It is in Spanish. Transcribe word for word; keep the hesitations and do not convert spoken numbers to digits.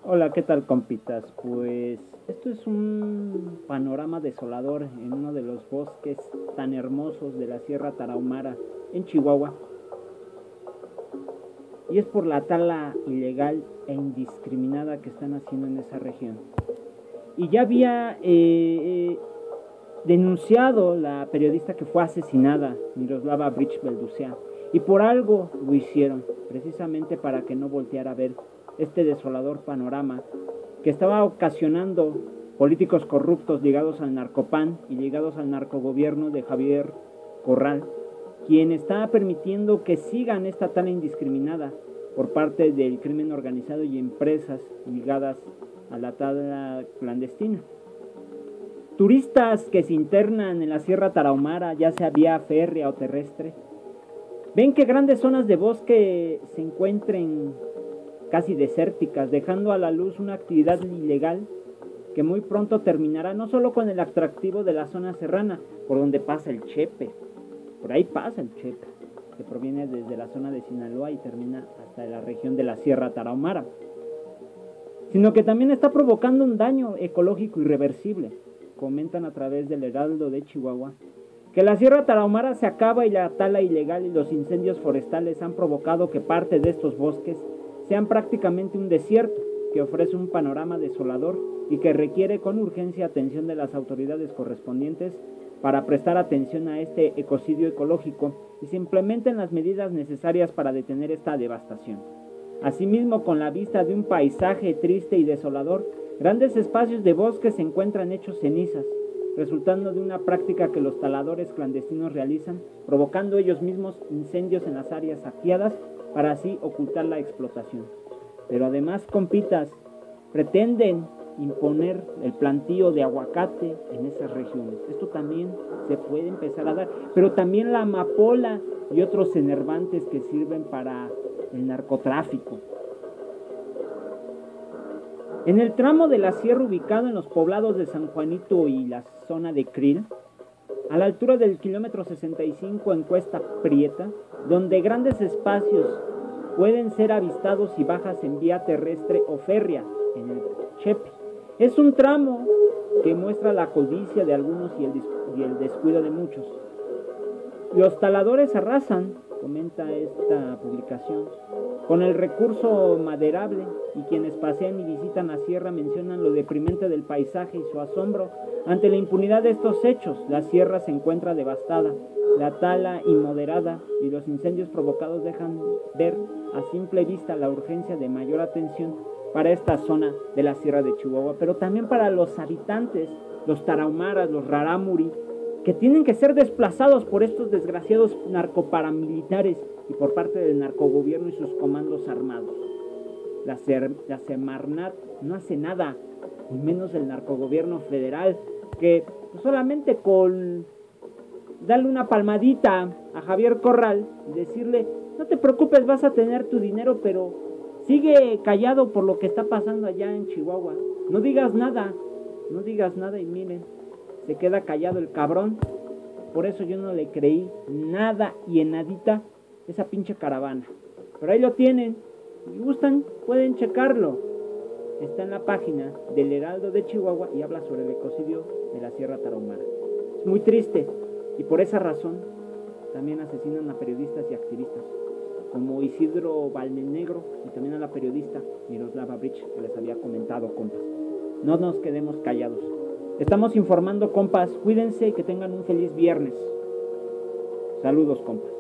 Hola, ¿qué tal, compitas? Pues esto es un panorama desolador en uno de los bosques tan hermosos de la Sierra Tarahumara, en Chihuahua. Y es por la tala ilegal e indiscriminada que están haciendo en esa región. Y ya había eh, denunciado la periodista que fue asesinada, Miroslava Breach Belducea, y por algo lo hicieron, precisamente para que no volteara a ver este desolador panorama que estaba ocasionando políticos corruptos ligados al narcopan y ligados al narcogobierno de Javier Corral, quien está permitiendo que sigan esta tala indiscriminada por parte del crimen organizado y empresas ligadas a la tala clandestina. Turistas que se internan en la Sierra Tarahumara, ya sea vía férrea o terrestre, ven que grandes zonas de bosque se encuentren casi desérticas, dejando a la luz una actividad ilegal que muy pronto terminará no solo con el atractivo de la zona serrana, por donde pasa el Chepe, por ahí pasa el Chepe, que proviene desde la zona de Sinaloa y termina hasta la región de la Sierra Tarahumara, sino que también está provocando un daño ecológico irreversible. Comentan a través del Heraldo de Chihuahua que la Sierra Tarahumara se acaba y la tala ilegal y los incendios forestales han provocado que parte de estos bosques sean prácticamente un desierto que ofrece un panorama desolador y que requiere con urgencia atención de las autoridades correspondientes para prestar atención a este ecocidio ecológico y se implementen las medidas necesarias para detener esta devastación. Asimismo, con la vista de un paisaje triste y desolador, grandes espacios de bosque se encuentran hechos cenizas, resultando de una práctica que los taladores clandestinos realizan, provocando ellos mismos incendios en las áreas saqueadas para así ocultar la explotación. Pero además, compitas, pretenden imponer el plantío de aguacate en esas regiones. Esto también se puede empezar a dar, pero también la amapola y otros enervantes que sirven para el narcotráfico. En el tramo de la sierra ubicado en los poblados de San Juanito y la zona de Krill, a la altura del kilómetro sesenta y cinco en Cuesta Prieta, donde grandes espacios pueden ser avistados si bajas en vía terrestre o férrea en el Chepe. Es un tramo que muestra la codicia de algunos y el, y el descuido de muchos. Los taladores arrasan, comenta esta publicación, con el recurso maderable, y quienes pasean y visitan la sierra mencionan lo deprimente del paisaje y su asombro ante la impunidad de estos hechos. La sierra se encuentra devastada, la tala inmoderada y los incendios provocados dejan ver a simple vista la urgencia de mayor atención para esta zona de la Sierra de Chihuahua, pero también para los habitantes, los tarahumaras, los rarámuri, que tienen que ser desplazados por estos desgraciados narcoparamilitares y por parte del narcogobierno y sus comandos armados. La, Ser, la Semarnat no hace nada, ni menos el narcogobierno federal, que pues, solamente con darle una palmadita a Javier Corral y decirle, no te preocupes, vas a tener tu dinero, pero sigue callado por lo que está pasando allá en Chihuahua. No digas nada, no digas nada y miren, se queda callado el cabrón. Por eso yo no le creí nada y en nadita esa pinche caravana. Pero ahí lo tienen. Si gustan, pueden checarlo. Está en la página del Heraldo de Chihuahua y habla sobre el ecocidio de la Sierra Tarahumara. Es muy triste y por esa razón también asesinan a periodistas y activistas como Isidro Valmenegro y también a la periodista Miroslava Breach que les había comentado, compas. No nos quedemos callados. Estamos informando, compas. Cuídense y que tengan un feliz viernes. Saludos, compas.